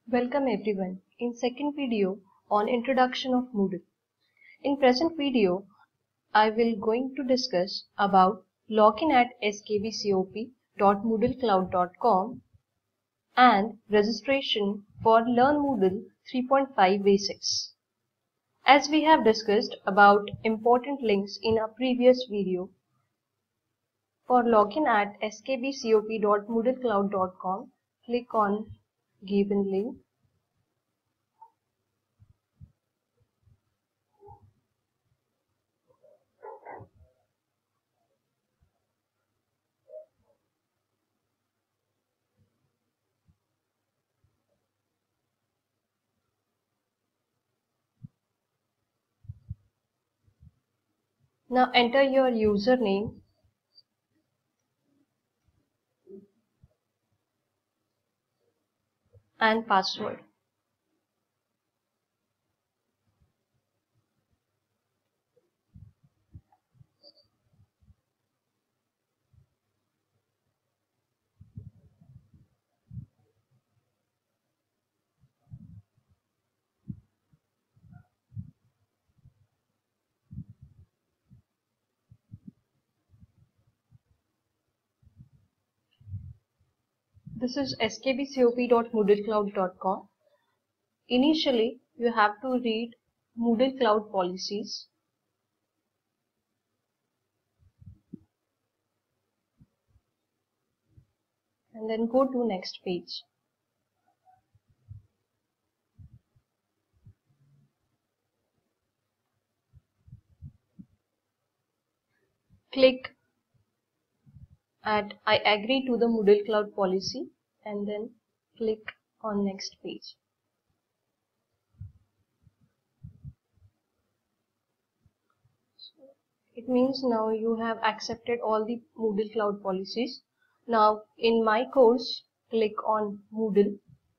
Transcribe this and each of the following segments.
Welcome everyone in second video on introduction of Moodle. In present video, I will going to discuss about login at skbcop.moodlecloud.com and registration for Learn Moodle 3.5 Basics. As we have discussed about important links in a previous video, for login at skbcop.moodlecloud.com, click on given link. Now enter your username and password. This is skbcop.moodlecloud.com. Initially, you have to read Moodle Cloud policies. And then go to next page. Click at I agree to the Moodle Cloud policy and then click on next page. It means now you have accepted all the Moodle Cloud policies. Now in my course, click on Moodle.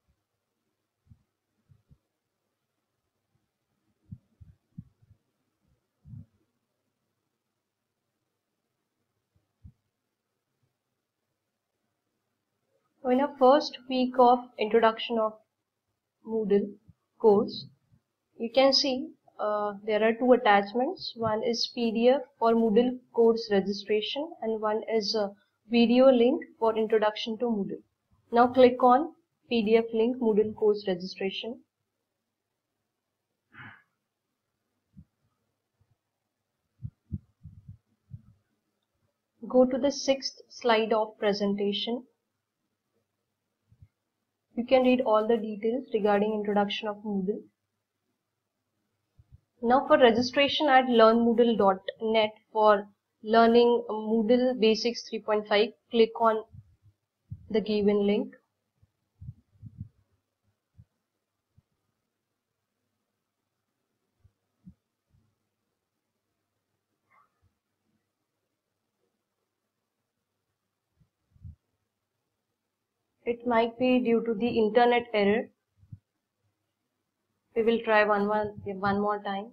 In the first week of introduction of Moodle course, you can see there are two attachments. One is PDF for Moodle course registration and one is a video link for introduction to Moodle. Now click on PDF link Moodle course registration. Go to the 6th slide of presentation. You can read all the details regarding introduction of Moodle. Now for registration at learnmoodle.net for learning Moodle Basics 3.5, click on the given link. It might be due to the internet error. We will try one more time.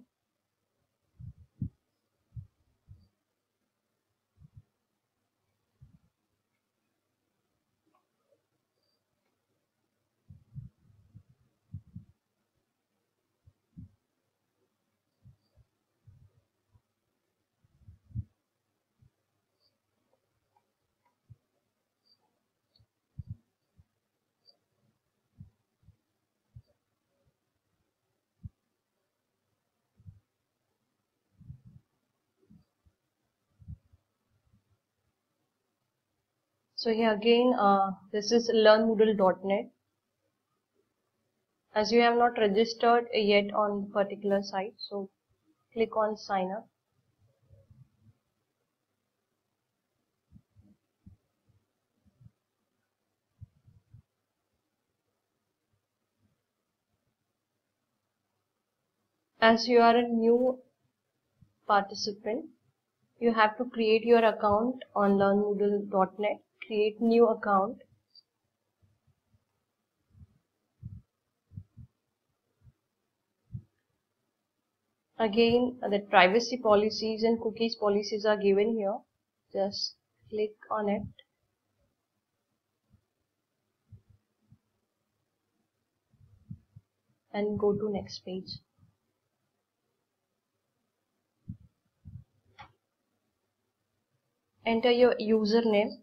So here again, this is learnmoodle.net. As you have not registered yet on the particular site, so click on sign up. As you are a new participant, you have to create your account on learnmoodle.net. Create new account. Again, the privacy policies and cookies policies are given here. Just click on it. and go to next page. Enter your username,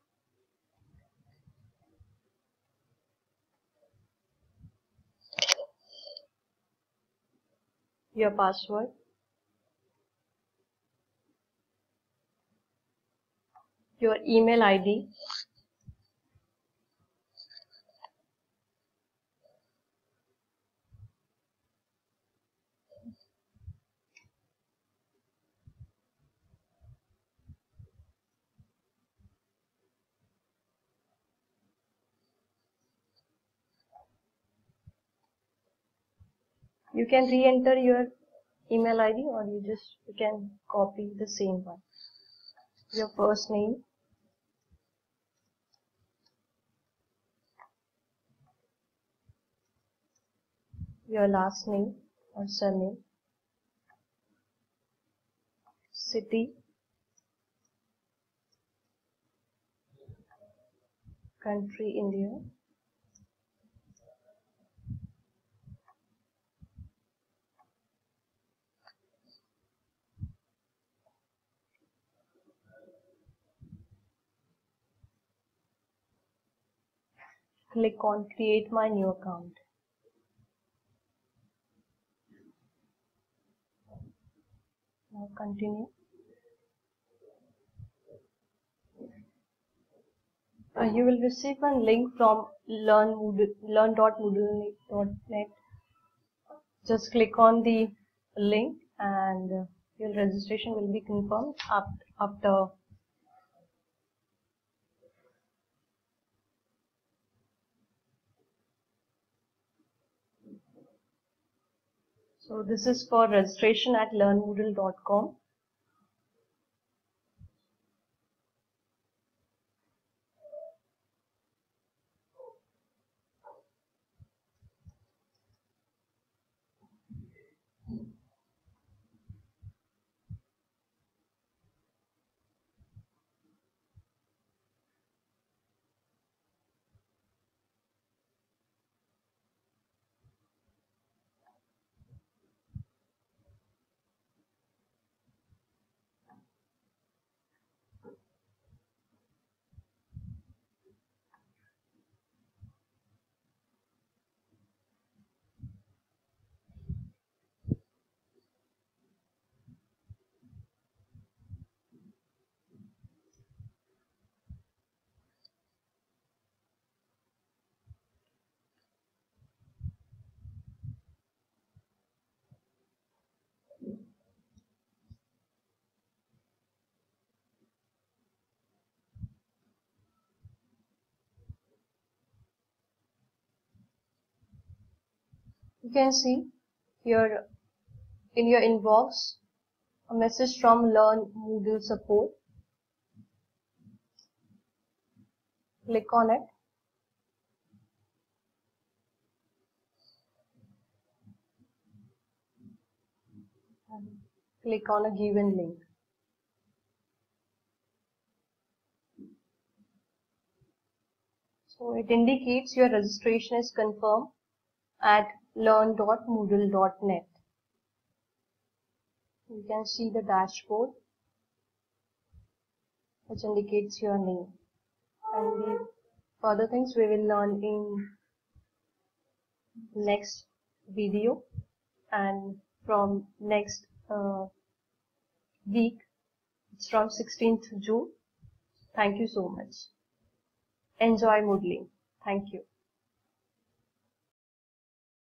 your password, your email ID, you can re-enter your email ID or you can copy the same one. Your first name, your last name or surname, city, country India, click on create my new account. Now continue. You will receive a link from learn.moodle.net. Just click on the link and your registration will be confirmed after. So this is for registration at learnmoodle.com. You can see here in your inbox a message from Learn Moodle support. Click on it. And click on a given link. So it indicates your registration is confirmed at learn.moodle.net. You can see the dashboard which indicates your name, and the further things we will learn in next video and from next week. It's from 16th June. Thank you so much. Enjoy modeling. Thank you.